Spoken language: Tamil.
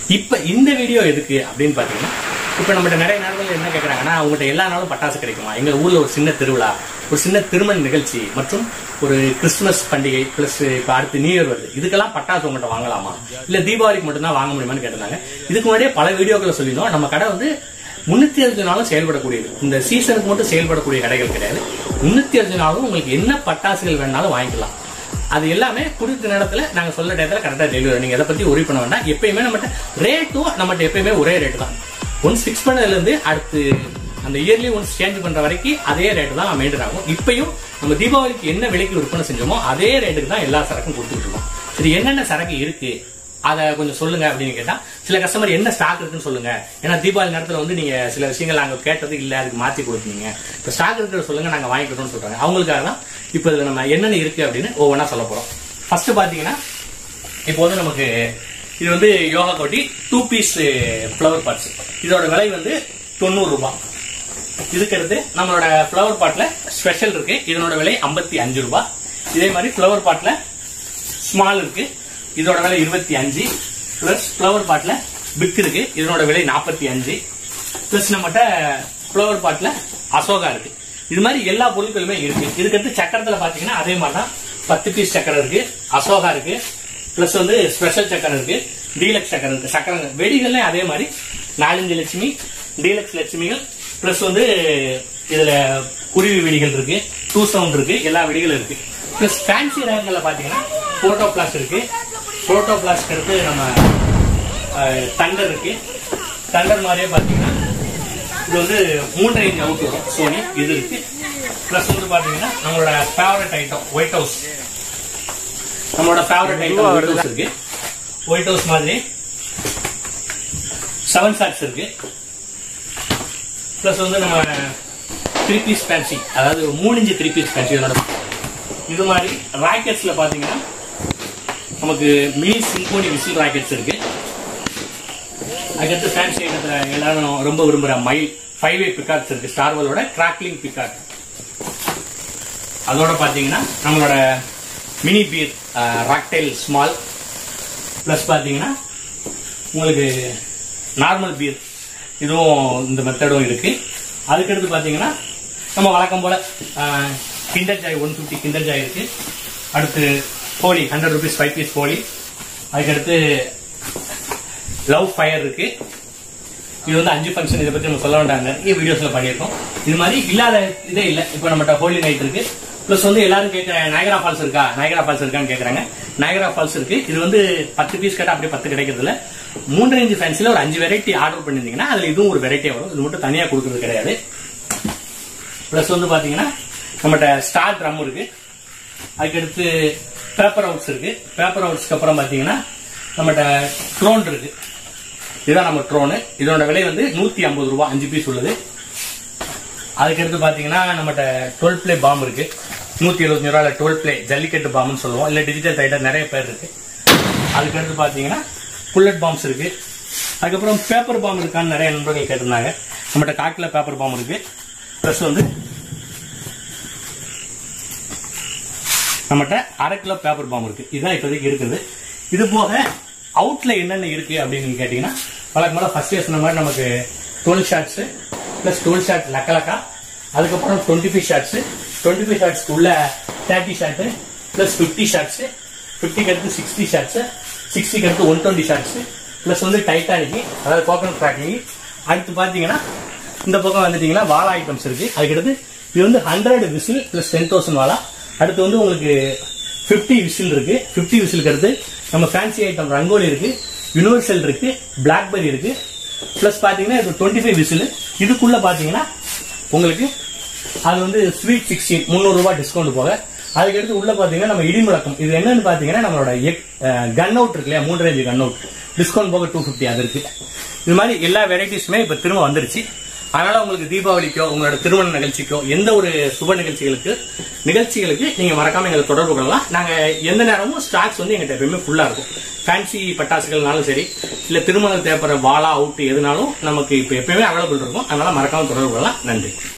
இப்ப இந்த வீடியோ எதுக்கு அப்படின்னு பாத்தீங்கன்னா, இப்ப நம்மகிட்ட நிறைய நாடுகள் என்ன கேட்கறாங்கன்னா, அவங்ககிட்ட எல்லா நாளும் பட்டாசு கிடைக்குமா, எங்க ஊர்ல ஒரு சின்ன திருவிழா, ஒரு சின்ன திருமண நிகழ்ச்சி மற்றும் ஒரு கிறிஸ்துமஸ் பண்டிகை பிளஸ் இப்ப அடுத்து நியூ இயர் வருது, இதுக்கெல்லாம் பட்டாசு உங்கள்கிட்ட வாங்கலாமா, இல்ல தீபாவளிக்கு மட்டும் தான் வாங்க முடியுமான்னு கேட்டிருந்தாங்க. இதுக்கு முன்னாடியே பல வீடியோக்களை சொல்லியிருந்தோம். நம்ம கடை வந்து 360 நாளும் செயல்படக்கூடியது. இந்த சீசனுக்கு மட்டும் செயல்படக்கூடிய கடைகள் கிடையாது. 360 நாளும் உங்களுக்கு என்ன பட்டாசுகள் வேணாலும் வாங்கிக்கலாம். அது எல்லாமே குறித்த நேரத்துல நாங்க சொல்ல டயத்துல கரெக்டா டெலிவரி. நீங்க அதை பத்தி ஒரி பண்ண வேண்டாம். எப்பயுமே நம்மகிட்ட ரேட்டும் நம்மகிட்ட எப்பயுமே ஒரே ரேட்டு தான். ஒன்ஸ் ஃபிக்ஸ் பண்ணதுல இருந்து அடுத்து அந்த இயர்லி ஒன்ஸ் சேஞ்ச் பண்ற வரைக்கும் அதே ரேட்டு தான் மெயின்டைன் ஆகும். இப்பயும் நம்ம தீபாவளிக்கு என்ன விலைக்கு விற்பனை செஞ்சோமோ அதே ரேட்டுக்கு தான் எல்லா சரக்கும் கொடுத்துட்டு இருக்கோம். சரி, என்னென்ன சரக்கு இருக்கு அதை கொஞ்சம் சொல்லுங்க அப்படின்னு கேட்டா, சில கஸ்டமர் என்ன ஸ்டாக் இருக்குன்னு சொல்லுங்க. ஏன்னா தீபாவளி நேரத்துல வந்து நீங்க சில விஷயங்கள் நாங்க கேட்டது இல்ல, அதுக்கு மாத்தி கொடுத்தீங்க. இப்ப ஸ்டாக் இருக்கிறத சொல்லுங்க, நாங்க வாங்கிக்கிட்டோம்னு சொல்றாங்க. அவங்களுக்காக தான் இப்ப இதுல நம்ம என்னென்ன இருக்கு அப்படின்னு ஒவ்வொன்றா சொல்ல போறோம். ஃபர்ஸ்ட் பாத்தீங்கன்னா, இப்போ வந்து நமக்கு இது வந்து யோகா கோட்டி 2 பீஸ் ஃபிளவர் பாட்ஸ். இதோட விலை வந்து 90 ரூபாய். இதுக்கு நம்மளோட ஃபிளவர் பாட்ல ஸ்பெஷல் இருக்கு, இதனோட விலை 55 ரூபாய். இதே மாதிரி ஃபிளவர் பாட்ல ஸ்மால் இருக்கு, இதோட விலை 25. பிளஸ் ஃபிளவர் பாட்ல பிக் இருக்கு, இதனோட விலை 45. பிளஸ் நம்மகிட்ட ஃபிளவர் பாட்ல அசோகா இருக்கு. இது மாதிரி எல்லா பொருட்களுமே இருக்கு. இதுக்கடுத்து சக்கரத்துல பாத்தீங்கன்னா அதே மாதிரி தான் 10 பீஸ் சக்கரம் இருக்கு, அசோகா இருக்கு, பிளஸ் வந்து ஸ்பெஷல் சக்கரம் இருக்கு, டீலக்ஸ் சக்கரம் இருக்கு. சக்கரம் வெடிகள்ல அதே மாதிரி 4-5 லட்சுமி டீலக்ஸ் லட்சுமிகள், பிளஸ் வந்து இதுல குருவி வெடிகள் இருக்கு, 2 சவுண்ட் இருக்கு, எல்லா வெடிகளும் இருக்கு. பிளஸ் ஃபேன்சி ரகங்கள்ல பாத்தீங்கன்னா போட்டோ பிளாஸ் இருக்கு. புரோட்டோ பிளாஸ்க்கு அடுத்து நம்ம தண்டர் இருக்கு. தண்டர் மாதிரியே பாத்தீங்கன்னா இது வந்து 3 ரேஞ்ச் அவுட் வரும் சோனி, இது இருக்கு. பிளஸ் வந்து பாத்தீங்கன்னா நம்மளோட ஃபேவரட் ஐட்டம் ஒயிட் ஹவுஸ், நம்மளோட ஃபேவரட் ஐட்டம் ஒயிட் ஹவுஸ் இருக்கு. ஒயிட் ஹவுஸ் மாதிரி 7 ஷாட்ஸ் இருக்கு. பிளஸ் வந்து நம்ம 3 பீஸ் ஃபேன்சி, அதாவது 3 இன்ச் 3 பீஸ் ஃபேன்சி. இது மாதிரி ராக்கெட்ஸ்ல பாத்தீங்கன்னா நமக்கு மினி சிம்போனி விசில் ராக்கெட்ஸ் இருக்கு. அதுக்கடுத்து ஃபேன்சி ஐட்டத்துல எல்லாரும் ரொம்ப விரும்புற மைல் 5-way பிகாக்ஸ் இருக்கு, ஸ்டார்வலோட கிராக்லிங் பிகாக். அதோட பாத்தீங்கன்னா நம்மளோட மினி பீர் ராக்டைல் ஸ்மால். பிளஸ் பாத்தீங்கன்னா உங்களுக்கு நார்மல் பீர், இதுவும் இந்த மெத்தடும் இருக்கு. அதுக்கடுத்து பாத்தீங்கன்னா நம்ம வழக்கம் போல கிண்டர் ஜாய் 150 கிண்டர் ஜாய் இருக்கு. அடுத்து போலி 100 rupees 5 பீஸ் போலி. அதுக்கடுத்து லவ் ஃபயர் இருக்கு. இது வந்து 5 ஃபங்க்ஷன், இதை பத்தி நம்ம சொல்ல வேண்டாம், நிறைய வீடியோஸ்ல பண்ணியிருக்கோம். இது மாதிரி இல்லாத இதே இல்லை. இப்போ நம்மகிட்ட ஹோலி நைட் இருக்கு. பிளஸ் வந்து எல்லாரும் கேட்கிற நயகரா ஃபால்ஸ் இருக்கா, நயகரா ஃபால்ஸ் இருக்கான்னு கேட்கறாங்க. நயகரா ஃபால்ஸ் இருக்கு. இது வந்து 10 பீஸ் கேட்டா அப்படியே 10 கிடைக்கிறது இல்ல. 3 ரேஞ்ச் ஃபேன்சில ஒரு 5 வெரைட்டி ஆர்டர் பண்ணிருந்தீங்கன்னா அதுல இதுவும் ஒரு வெரைட்டியா வரும். இது மட்டும் தனியா கொடுக்கறது கிடையாது. பிளஸ் வந்து பாத்தீங்கன்னா நம்மகிட்ட ஸ்டார் ட்ரம் இருக்கு. அதுக்கடுத்து பேப்பர் அவுட்ஸ் இருக்கு. பேப்பர் அவுட்ஸ்க்கு அப்புறம் பாத்தீங்கன்னா நம்மகிட்ட ட்ரோன் இருக்கு. இதுதான் நம்ம ட்ரோனு. இதோட விலை வந்து 150 ரூபாய், 5 பீஸ் உள்ளது. அதுக்கடுத்து பாத்தீங்கன்னா நம்மகிட்ட 12 பிளே பாம் இருக்கு. 175 ரூபாய் 12 பிளே ஜல்லிக்கட்டு பாம்னு சொல்லுவோம், இல்ல டிஜிட்டல் டைட்டர், நிறைய பேர் இருக்கு. அதுக்கடுத்து பாத்தீங்கன்னா புல்லட் பாம்ஸ் இருக்கு. அதுக்கப்புறம் பேப்பர் பாம் இருக்கான்னு நிறைய நண்பர்கள் கேட்டிருந்தாங்க. நம்மகிட்ட காக்கில பேப்பர் பாம் இருக்கு. பிளஸ் வந்து நம்மகிட்ட 1/2 கிலோ பேப்பர் பாம் இருக்கு. இதுதான் இப்போதைக்கு இருக்குது. இது போக அவுட்ல என்னென்ன இருக்கு அப்படின்னு கேட்டீங்கன்னா, வழக்கமாக ஃபர்ஸ்ட் இயர் சொன்ன மாதிரி நமக்கு 12 ஷாட்ஸ் பிளஸ் 12 ஷாட் லக்கலக்கா. அதுக்கப்புறம் 25 ஷாட்ஸ், 25 ஷாட்ஸ்க்கு உள்ள 30 ஷாட் பிளஸ் 50 ஷாட்ஸ், 50க்கு அடுத்து 60 ஷாட்ஸ், 60க்கு அடுத்து 120 ஷாட்ஸ், பிளஸ் வந்து டைட்டானிக், அதாவது கோகனட் கிராக்கிங். அடுத்து பாத்தீங்கன்னா இந்த பக்கம் வந்துட்டீங்கன்னா வாலா ஐட்டம்ஸ் இருக்கு. அதுக்கடுத்து இது வந்து 100 விசில் பிளஸ் 10,000 வாலா. அடுத்து வந்து உங்களுக்கு 50 விசில் இருக்கு. 50 விசிலுக்கு அடுத்து நம்ம ஃபேன்சி ஐட்டம் ரங்கோலி இருக்கு, யூனிவர்சல் இருக்கு, பிளாக்பெரி இருக்கு. பிளஸ் பாத்தீங்கன்னா இது 25 விசில். இதுக்குள்ள பாத்தீங்கன்னா உங்களுக்கு அது வந்து ஸ்வீட் 16 300 ரூபாய் டிஸ்கவுண்ட் போக. அதுக்கடுத்து உள்ள பாத்தீங்கன்னா நம்ம இடி முழக்கம். இது என்னன்னு பாத்தீங்கன்னா நம்மளோட கன் அவுட் இருக்கு இல்லையா, 3 ரேஞ்ச் கன் அவுட், டிஸ்கவுண்ட் போக 250 அது இருக்கு. இது மாதிரி எல்லா வெரைட்டிஸுமே இப்ப திரும்ப வந்துருச்சு. அதனால உங்களுக்கு தீபாவளிக்கோ உங்களோட திருமண நிகழ்ச்சிக்கோ எந்த ஒரு சுப நிகழ்ச்சிகளுக்கு நீங்க மறக்காம எங்களை தொடர்பு கொள்ளலாம். நாங்க எந்த நேரமும் ஸ்டாக்ஸ் வந்து எங்கிட்ட எப்பயுமே ஃபுல்லா இருக்கும். ஃபேன்சி பட்டாசுகள்னாலும் சரி, இல்ல திருமணம் தேவைப்படுற வாலா அவுட் எதுனாலும் நமக்கு இப்ப எப்பயுமே அவைலபிள் இருக்கும். அதனால மறக்காம தொடர்பு கொள்ளலாம். நன்றி.